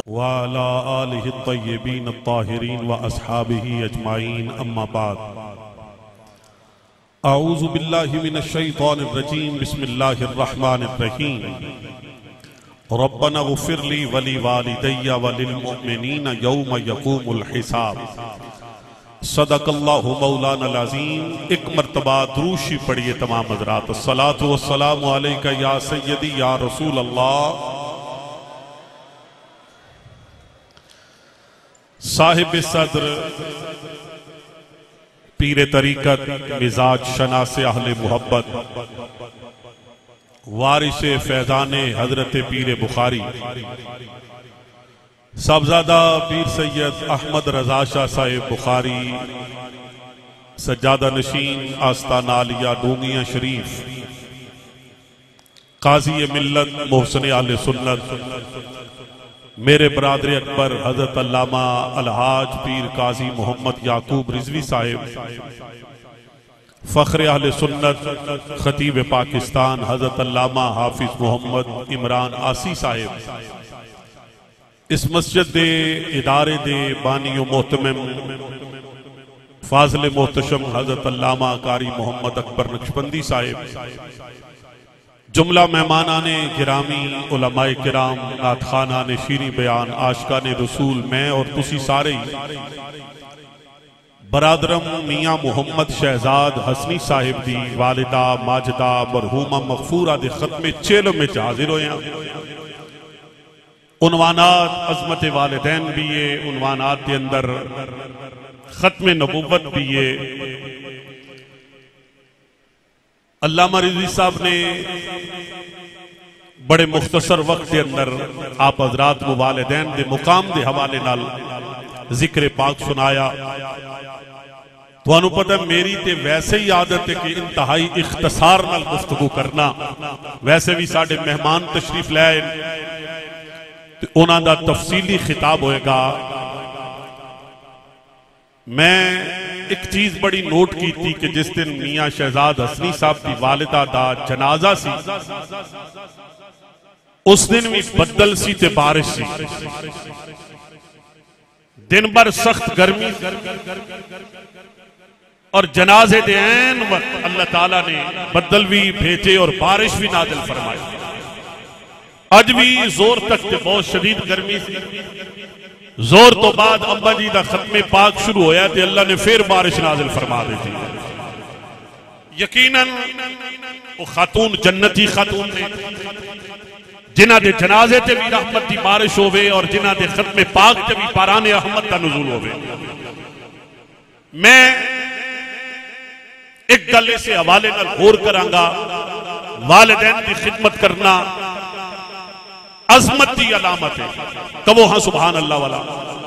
وعلى آله الطيبين الطاهرين وأصحابه أجمعين أما بعد أعوذ بالله من الشيطان الرجيم بسم الله الرحمن الرحيم ربنا اغفر لي ولوالدي وللمؤمنين يوم يقوم الحساب صدق اللہ مولانا العظیم۔ ایک مرتبہ دروشی پڑھئے تمام حضرات۔ الصلاة والسلام علیکہ یا سیدی یا رسول اللہ۔ صاحب صدر، پیر طریقت، مزاج شناس اہل محبت، وارث فیضان حضرت پیر بخاری، صاحبزادہ پیر سید احمد رضا شاہ صاحب بخاری، سجادہ نشین آستانہ عالیہ ڈونگیاں شریف، قاضی ملت محسن اہل سنت، میرے برادر اکبر حضرت علامہ الحاج پیر قاضی محمد یعقوب رضوی صاحب، فخر اہل سنت خطیب پاکستان حضرت علامہ حافظ محمد عمران آسی صاحب، اس مسجد دے ادارے دے بانی و محتمم فاضل محتشم حضرت علامہ قاری محمد اکبر نقشبندی صاحب، جملہ مہمانان گرامی، علماء کرام، نعتخوانان شیریں بیان، عاشقان رسول، میں اور تسی سارے برادرم میاں محمد شہزاد حسنی صاحب دی والدہ ماجدہ مرحومہ مغفورہ دے ختم چیلوں میں حاضر ہوئے ہیں۔ عنوانات عظمت والدین بھی ہے، عنوانات دے اندر ختم نبوت بھی ہے۔ علامہ رضوی صاحب نے بڑے مختصر وقت کے اندر آپ حضرات والدین دے مقام دے حوالے نال ذکر پاک سنایا۔ تو انہوں پتہ میری تے ویسے ہی عادت ہے کہ انتہائی اختصار نال گفتگو کرنا، ویسے بھی ساڑھے مہمان تشریف لائے انہاں دا تفصیلی خطاب ہوئے گا۔ میں ایک چیز بڑی نوٹ کی تھی کہ جس دن میاں شہزاد حسنی صاحب دی والدہ دا جنازہ سی، اس دن بھی بدل سی تے بارش سی، دن بھر سخت گرمی اور جنازے دے عین وقت اللہ تعالیٰ نے بدل بھی بھیجے اور بارش بھی نازل فرمائی۔ اج بھی زور تک تے بہت شدید گرمی سی، زور تو بعد ابا جی دا ختم پاک شروع ہویا تے اللہ نے پھر بارش نازل فرما دی تھی۔ یقیناً وہ خاتون جنتی خاتون نے جنہ دے جنازے تے بھی رحمت دی بارش ہوئے اور جنہ دے ختم پاک تے بھی پاران احمد دا نزول ہوئے۔ میں ایک گلے سے حوالے نال غور کرانگا، والدین دی خدمت کرنا عظمت دی علامت ہے۔ کبو ہاں سبحان اللہ والا۔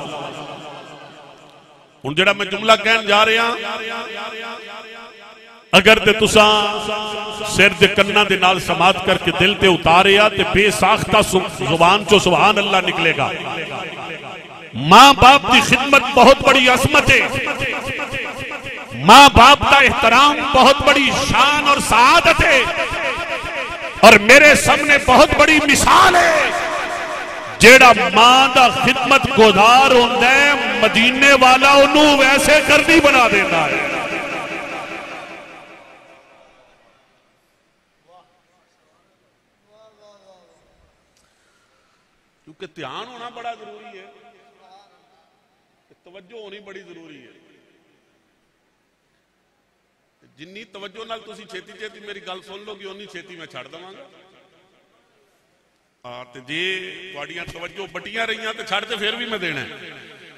ان جڑا میں جملہ کہن جا رہے ہیں، اگر تے تساں سر دے کنہ دے نال سماعت کر کے دل تے اتاریا تے بے ساختہ زبان چو سبحان اللہ نکلے گا۔ ماں باپ دی خدمت بہت بڑی عظمت ہے، ماں باپ دا احترام بہت بڑی شان اور سعادت ہے، اور میرے سامنے بہت بڑی مثال ہے جیڑا ماں دا خدمت گزار ہوندہ ہے، مدینے والا انہوں ویسے کرنی بنا دیتا ہے۔ کیونکہ دھیان ہونا بڑا ضروری ہے، توجہ ہونی بڑی ضروری ہے۔ جنی توجہ نال تسی چھیتی چھیتی میری گل سن لو گی انی چھیتی میں چھڑ دوں گا، تے جے تواڈیاں توجہ بٹیاں رہیاں تے چھڑ تے پھر بھی میں دینا ہے۔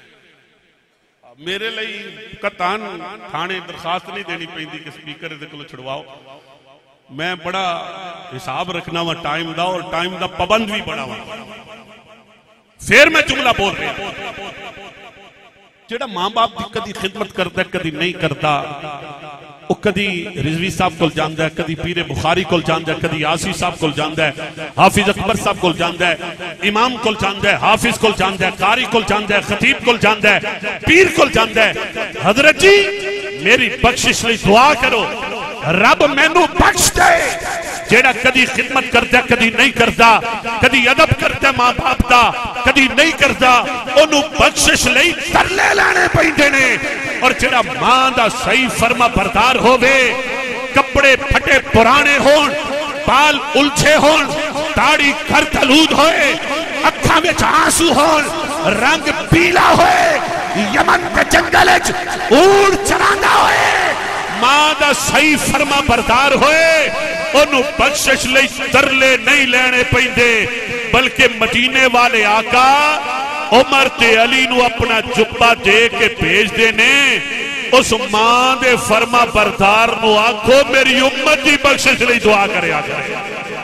میرے لئی قطعاً تھانے درخواست نہیں دینی پیندی کہ سپیکر دے کلو چھڑواؤ، میں بڑا حساب رکھنا وا ٹائم دا، اور ٹائم دا پابند بھی بڑا وا، پھر میں جملہ بول رہا۔ جیڑا ماں باپ دی کدی خدمت کرتا ہے کدی نہیں کرتا، وہ کدی رضوی صاحب کل جاندہ ہے، کدی پیر بخاری کل جاندہ ہے، کدی آسی صاحب کل جاندہ ہے، حافظ اکبر صاحب کل جاندہ ہے، امام کل جاندہ ہے، حافظ کل جاندہ ہے، قاری کل جاندہ ہے، خطیب کل جاندہ ہے، پیر کل جاندہ ہے۔ حضرت جی میری بخشش لئی دعا کرو، رب میں نو بخش دے جیڑا کدی خدمت کرتا ہے کدی نہیں کرتا، کدی ادب کرتا ہے ماں باپ دا کدی نہیں کرتا، انہوں بخشش لئی ترلے لانے پیندے نے۔ اور جیڑا ماں دا صحیح فرما بردار ہووے، کپڑے پھٹے پرانے ہون، بال الجھے ہون، داڑھی گھر تلود ہوئے، اکھاں میں آنسو ہون، رنگ پیلا ہوئے، یمن کے جنگل اونٹ چراندہ ہوئے، ماں دا صحیح فرما بردار ہوئے، انہوں بخشش لئی ترلے نہیں لینے پیندے، بلکہ مدینے والے آقا عمر تے علی نو اپنا جبہ دے کے بھیج دینے، اس ماں دے فرما بردار نو آکھو میری امت دی بخشش لئی دعا کرے آ جائے۔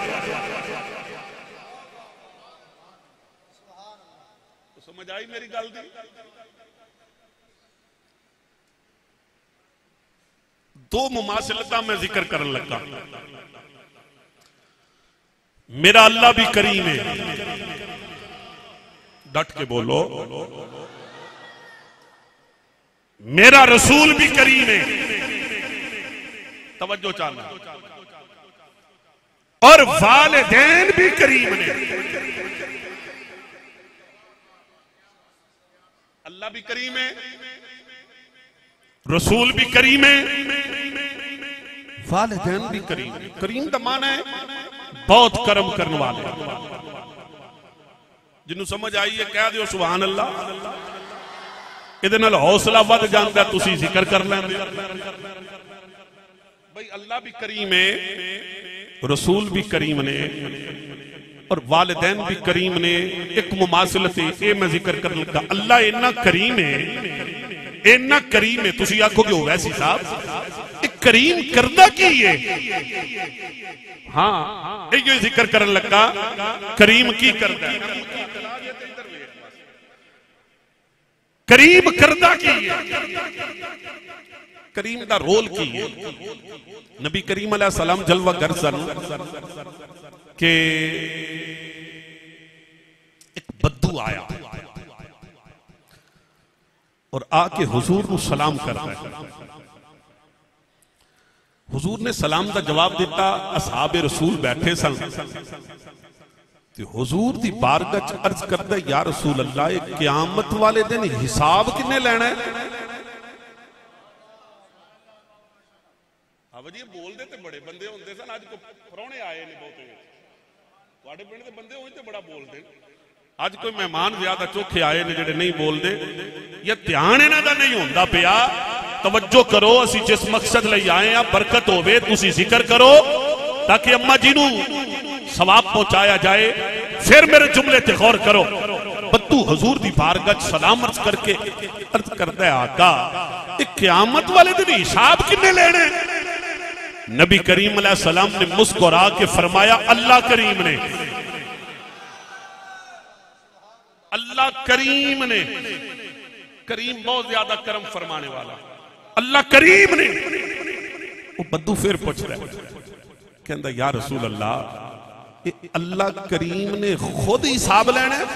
سمجھ آئی میری گل دی؟ دو مماثلتاں میں ذکر کرن لگا۔ میرا اللہ بھی کریم ہے، ڈٹ کے بولو، میرا رسول بھی کریم ہے، توجہ چاہنا، اور والدین بھی کریم نے۔ اللہ بھی کریم ہے، رسول بھی کریم ہے، والدین بھی کریم ہے۔ کریم دا معنی ہے بہت کرم کرنے والے، جنہوں سمجھ آئیے کہہ دیو سبحان اللہ، ادھے نال حوصلہ ود جانتا ہے تسی ذکر کر لیں دے۔ بھئی اللہ بھی کریم ہے، رسول بھی کریم نے، اور والدین بھی کریم نے۔ ایک مماثلت ہے میں ذکر کرنے لگا، اللہ اتنا کریم ہے، اتنا کریم ہے، تسی آکھو گے ویسی صاحب ایک کریم کردہ کی ہے، ہاں یہ ذکر کرنے لگا کریم کی کردہ ہے، کریم کردہ کی ہے، کریم دا رول کی ہے۔ نبی کریم علیہ السلام جلوہ گرزن کہ ایک بدو آیا اور آ کے حضور کو سلام کرتا ہے۔ حضور نے سلام دا جواب دیتا، اصحاب رسول بیٹھے سن، حضور دی بارگاہ عرض کرتا ہے یا رسول اللہ ایک قیامت والے دن حساب کنے لینا ہے؟ اب جی بول دیتے بڑے بندے ہوندے سن، آج کو پرونے آئے نہیں بہتے واڑے پنڈ دے بندے ہوئے تے بڑا بول دے، آج کوئی مہمان زیادہ چوکھے آئے نے جڑے نہیں بول دے، یا دھیان انہاں دا نہیں ہوندا پیا۔ توجہ کرو، اسی جس مقصد لئی آئے ہیں برکت ہووے، تسی ذکر کرو تاکہ اماں جی نو ثواب پہنچایا جائے۔ پھر میرے جملے تے غور کرو، بدو حضور دی بارگاہ سلام عرض کر کے عرض کرتا ہے آقا ایک قیامت والے دن حساب کنے لینے؟ نبی کریم علیہ السلام نے مسکرا کے فرمایا اللہ کریم نے، اللہ کریم نے، کریم بہت زیادہ کرم فرمانے والا، اللہ کریم نے۔ وہ بدو پھر پوچھ رہا ہے، کہندہ یا رسول اللہ اللہ کریم نے خود حساب لینا ہے؟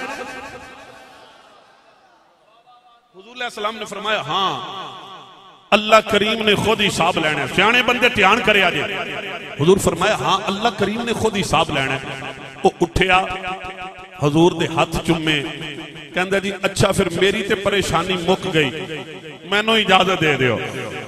حضور علیہ السلام نے فرمایا ہاں اللہ کریم نے خود حساب لینا ہے۔ سیانے بندے دھیان کرے آجے، حضور فرمایا ہاں اللہ کریم نے خود حساب لینا ہے۔ وہ اٹھیا، حضور دے ہاتھ چمے، کہندہ جی اچھا پھر میری تے پریشانی مک گئی، میں نو اجازت دے دیو،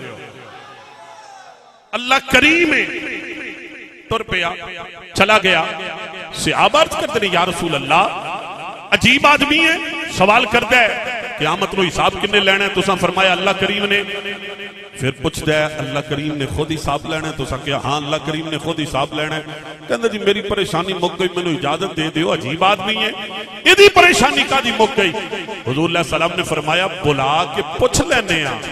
اللہ کریم ہے۔ ٹر پیا چلا گیا، صحابہ عرض کرتے ہیں یا رسول اللہ عجیب آدمی ہے، سوال کرتا ہے قیامت نو حساب کنے لینا ہے؟ تو سا فرمایا اللہ کریم نے۔ پھر پوچھتا ہے اللہ کریم نے خود حساب لینا ہے؟ تو سا کیا ہاں اللہ کریم نے خود حساب لینا ہے۔ کہندہ جی میری پریشانی مک گئی، میں نو اجازت دے دیو، عجیب آدمی ہے، ادھی پریشانی کا دی مک گئی۔ حضور علیہ السلام نے فرمایا بلا کے پوچھ لینے آ،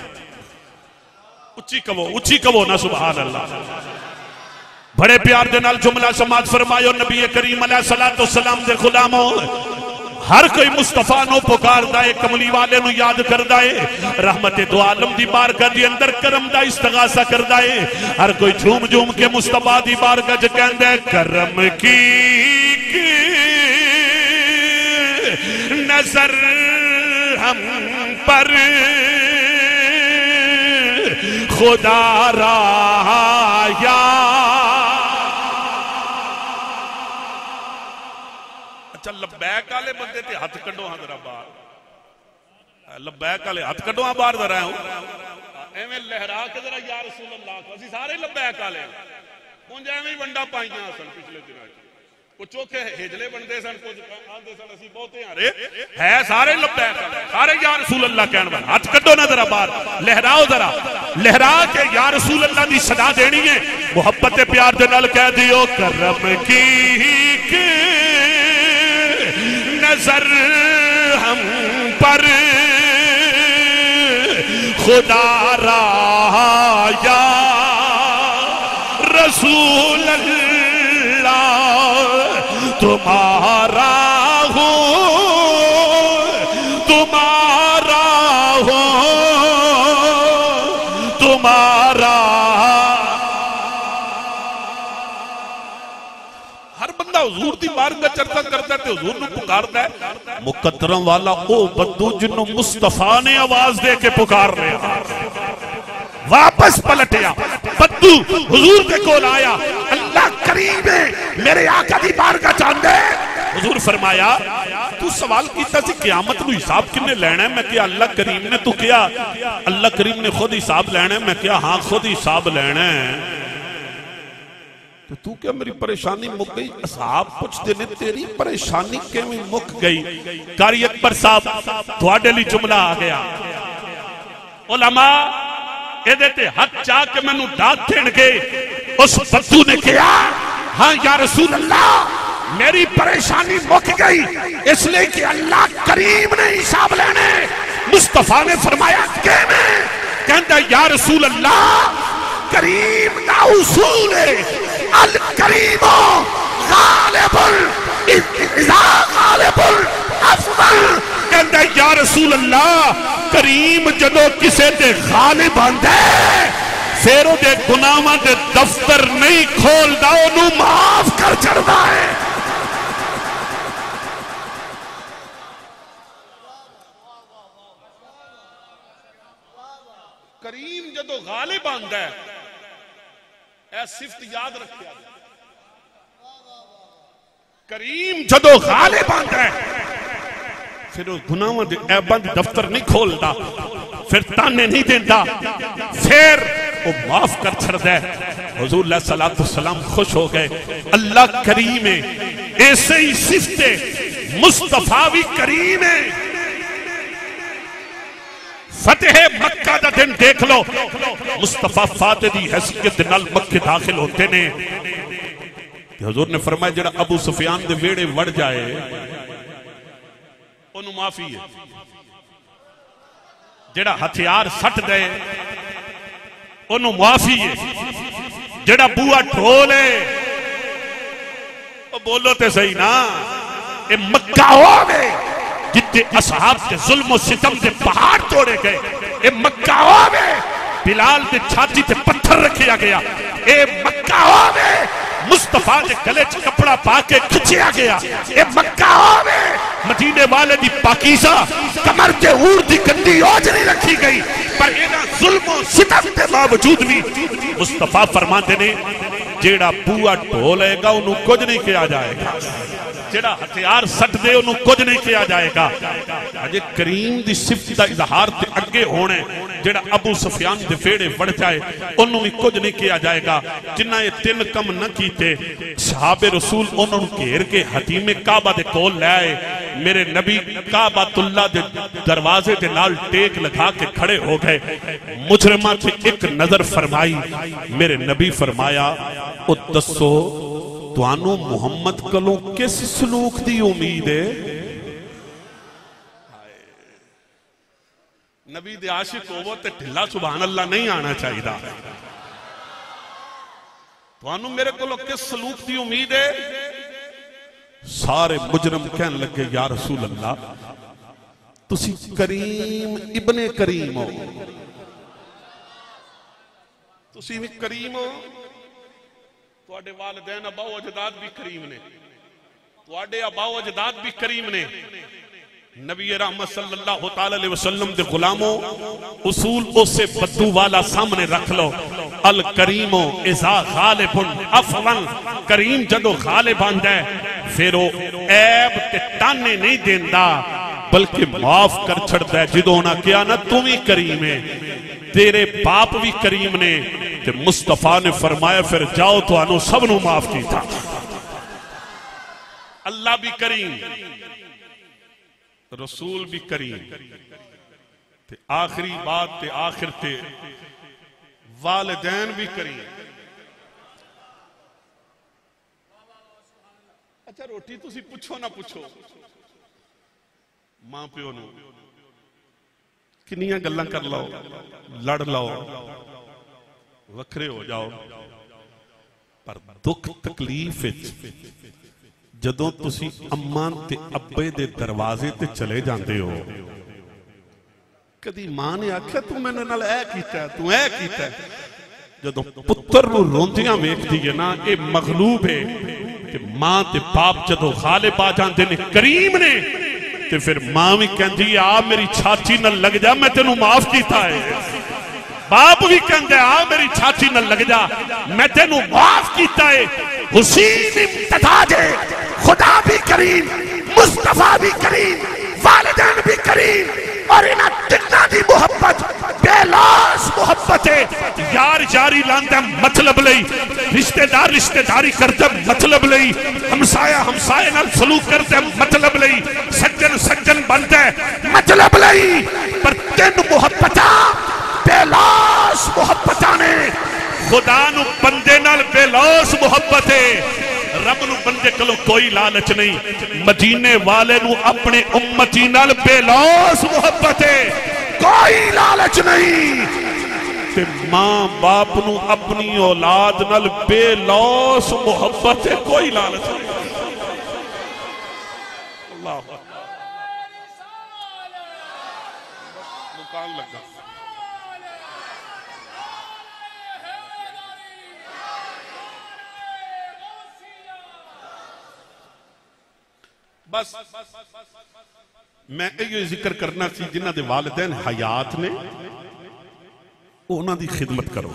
اچھی کہو نا سبحان اللہ۔ بڑے پیار دے نال جملہ سماعت فرمایو، نبی کریم علیہ السلام دے غلاموں ہر کوئی مصطفیٰ نو پکار دائے، کملی والے نو یاد کر دائے، رحمت دو عالم دی بارگاہ دی اندر کرم دا استغاثہ کر دائے، ہر کوئی جھوم جھوم کے مصطفیٰ دی بارگاہ جو کہندہ ہے کرم کی نظر ہم پر خدا را یا والے بندے تے ہاتھ کڈو ہاں ذرا باہر لبیک والے ہاتھ کڈو ہاں باہر ذرا ایویں لہرا کے ذرا یا رسول اللہ کو اسی سارے لبیک والے اونج ایویں ونڈا پائیاں سن پچھلے دنوں کچھ چوکھے ہجلے بندے سن کچھ آندے سن اسی بہتے ہارے ہے سارے لبیک والے سارے یا رسول اللہ کہن والے ہاتھ کڈو نا ذرا باہر لہراؤ ذرا لہرا کے یا رسول اللہ دی صدا دینی ہے محبت پیار دے نال کہہ دیو کرم کی نظر ہم پر خدا را یا رسول اللہ تمہارا ہو تمہارا ہو تمہارا ہر بندہ حضور دی بارگاہ چرچا کرتا ہے حضور نو پکارتا ہے مقدرم والا او بدو جنوں مصطفیٰ نے آواز دے کے پکار رہا واپس پلٹیا بدو حضور کے کول آیا اللہ کریم ہے میرے آقا دی بارگاہ چاندے حضور فرمایا تو سوال کیتا سی قیامت نو حساب کنے لینا ہے میں کیا اللہ کریم نے تو کیا اللہ کریم نے خود حساب لینا ہے میں کیا ہاں خود حساب لینا ہے تو کیا میری پریشانی مک گئی اصحاب پوچھتے نے تیری پریشانی کے میں مک گئی قاری اکبر صاحب تھوڑے لی جملہ آ گیا علماء اے دیتے حد چاہ کے میں نو ڈاک تھین گے اس بدو نے کیا ہاں یا رسول اللہ میری پریشانی مک گئی اس لئے کہ اللہ کریم نے حساب لینے مصطفیٰ نے فرمایا کہ میں کہتا یا رسول اللہ کریم کا اصول ہے الکریم غالب اذا غالب افضل کہتا یا رسول اللہ کریم جدو کسے دے غالب آندے پھر دے گناہاں دے دفتر نہیں کھول دا انہوں معاف کر چڑھدا ہے کریم جدو غالب آندہ ہے اے صفت یاد رکھیا کریم جدو غالب آندہ ہے پھر اس گناہوں دے عیباں دے دفتر نہیں کھولدا پھر تانے نہیں دیندہ پھر وہ معاف کر چھڑ دے حضور علیہ السلام خوش ہو گئے اللہ کریم ہے ایسے ہی صفت مصطفیٰ بھی کریم ہے فتح مکہ دا دن دیکھ لو مصطفیٰ فاتح دی حیثیت نال مکہ داخل ہوتے نے حضور نے فرمایا جڑا ابو سفیان دے ویڑے وڑ جائے انہوں معافی ہے جڑا ہتھیار سٹ دے انہوں معافی ہے جڑا بوہ ٹھولے بولو تے صحیح نا اے مکہ ہوئے جتے اصحاب کے ظلم و ستم دے پہاڑ توڑے گئے اے مکہ ہوئے بلال دے چھاتی تے پتھر رکھیا گیا اے مکہ ہوئے مصطفیٰ دے گلے چ کپڑا پا کے کھچیا گیا اے مکہ ہوئے مدینے والے دی پاکیزہ کمر کے اور دی گندی اوج نہیں رکھی گئی پر اینا ظلم و ستم دے باوجود بھی مصطفیٰ فرماتے نے جیڑا بوہ ٹھولے گا انہوں کچھ نہیں کیا جائے گا جیڑا ہتھیار سٹ دے انہوں کچھ نہیں کیا جائے گا آجے کریم دی صفت دا اظہار تے اگے ہونے جیڑا ابو سفیان دے فیڑے بڑھ جائے انہوں بھی کچھ نہیں کیا جائے گا جنہ یہ تین کم نہ کیتے صحاب رسول انہوں گھیر کے حتیم کعبہ دے کول لے آئے میرے نبی کعبۃ اللہ دے دروازے دے نال ٹیک لگا کے کھڑے ہو گئے مجرمہ سے ایک نظر فرمائی میرے نبی فرمایا او دسو توانو محمد کلوں کس سلوک دی امید ہے نبی دے عاشق ہوو تے ڈھلا سبحان اللہ نہیں آنا چاہیے دا توانو میرے کلوں کس سلوک دی امید ہے سارے مجرم کہنے لگے یا رسول اللہ تسی کریم ابن کریم ہو تسی بھی کریم ہو تواڈے والدین ابا و اجداد بھی کریم نے تواڈے ابا و اجداد بھی کریم نے نبی رحمت صلی اللہ علیہ وسلم دے غلاموں اصول اسے بدو والا سامنے رکھ لو الکریم اذا غالب افضل کریم جدو غالب آندہ ہے پھر وہ عیب تے تانے نہیں دیندا بلکہ معاف کر چھڑدا ہے. جدوں انہاں کہا نا تو بھی کریم ہے تیرے باپ بھی کریم نے تے مصطفیٰ نے فرمایا پھر جاؤ تو انہوں سب نو معاف کی تھا. اللہ بھی کریم رسول بھی کریم تے آخری بات تے آخر تے والدین بھی کریم. اچھا روٹی تسی پوچھو نہ پوچھو ماں پیو نو کنیاں گلاں کر لو لڑ لو وکھرے ہو جاؤ پر دکھ تکلیف جدوں تسی اماں تے ابے دے دروازے تے چلے جاندے ہو کدی ماں نے آکھیا تو میں نے نال اے کیتا ہے تو اے کیتا ہے. جدوں پتر نو روندیاں ویکھدی ہے نا اے مغلوب ہے کہ ماں تے باپ جدوں غالب آ جاندے نے کریم نے تے پھر ماں بھی کہندی آ میری چھاتی نہ لگ جا میں تینوں معاف کیتا ہے. باپ بھی کہندے آ میری چھاتی نہ لگ جا میں تینوں معاف کیتا ہے. حسین امتداد ہے خدا بھی کریم مصطفیٰ بھی کریم والدین بھی کریم اور انہاں تنہ دی محبت بے لاس محبت ہے. یار یاری لاندہ مطلب لئی رشتہ دار رشتہ داری کردہ مطلب لئی ہمسایہ ہمسایہ نال سلوک کردہ مطلب لئی سجن سجن بندہ مطلب لئی پر تین محبتاں بے لاس محبتاں نے. خدا نو بندے نال بے لاس محبت ہے. رب نو بندے کلو کوئی لالچ نہیں. مدینے والے نو اپنے امتی نال بے لاس محبت ہے کوئی لالچ نہیں. تے ماں باپ نو اپنی اولاد نال بے لاس محبت ہے کوئی لالچ نہیں. اللہ مکان لگا بس میں یہ ذکر کرنا سی جنہ دے والدین حیات نے انہاں دی خدمت کرو.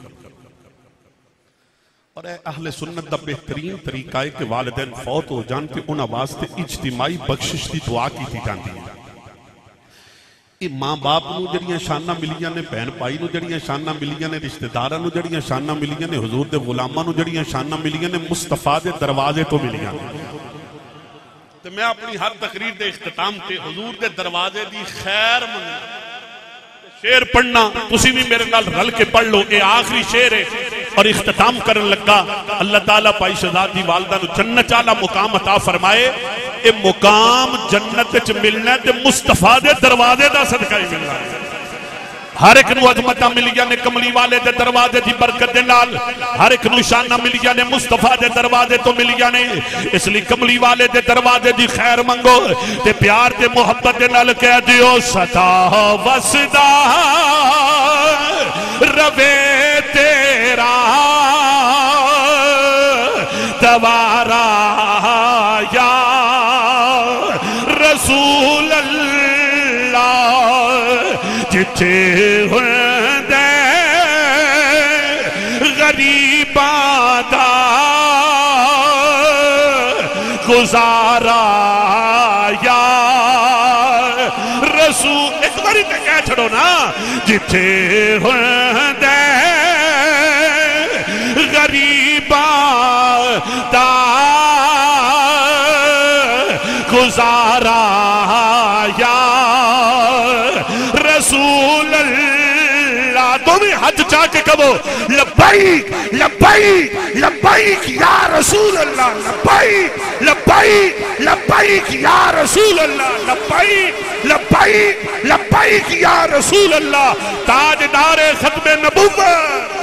اور اے اہل سنت دا بہترین طریقہ ہے کہ والدین فوت ہو جان کے انہاں واسطے اجتماعی بخشش دی دعا کی تھی جاندی ہے. یہ ماں باپ نو جڑیاں شانہ ملیاں نے بہن بھائی نو جڑیاں شانہ ملیاں نے رشتہ داراں نو جڑیاں شانہ ملیاں نے حضور دے غلاماں نو جڑیاں شانہ ملیاں نے مصطفیٰ دے دروازے تو ملیاں نے. تو میں اپنی ہر تقریر دے اختتام تے حضور دے دروازے دی خیر مننا شیر پڑھنا تسی بھی میرے نال رل کے پڑھ لو. اے آخری شیر ہے اور اختتام کرن لگا. اللہ تعالیٰ پائی شہزاد دی والدہ نو جنت والا مقام عطا فرمائے. اے مقام جنت وچ ملنا تے مصطفیٰ دے دروازے دا صدقہ ہی ملنا ہے. ہر ایک نو عظمتاں ملیاں نے کملی والے دے دروازے دی برکت دے نال. ہر ایک نو شانہ ملیاں نے مصطفیٰ دے دروازے تو ملیاں نے. اس لیے کملی والے دے دروازے دی خیر منگو تے پیار دے محبت دے نال کہہ دیو ستا وسدا روے تیرا دوارا یا رسول اللہ جتھے ہوندے غریباں دا گزارا یا رسول. ایک باری تے کہہ چھڑو نا جتھے ہوندے غریباں دا گزارا یا رسول اللہ. تو بھی حج چاہ کے کہو لبائک لبائک لبائک یا رسول اللہ لبائک لبائک لبائک یا رسول اللہ لبائک لبائک لبائک یا رسول اللہ. تاجدار ختم نبوت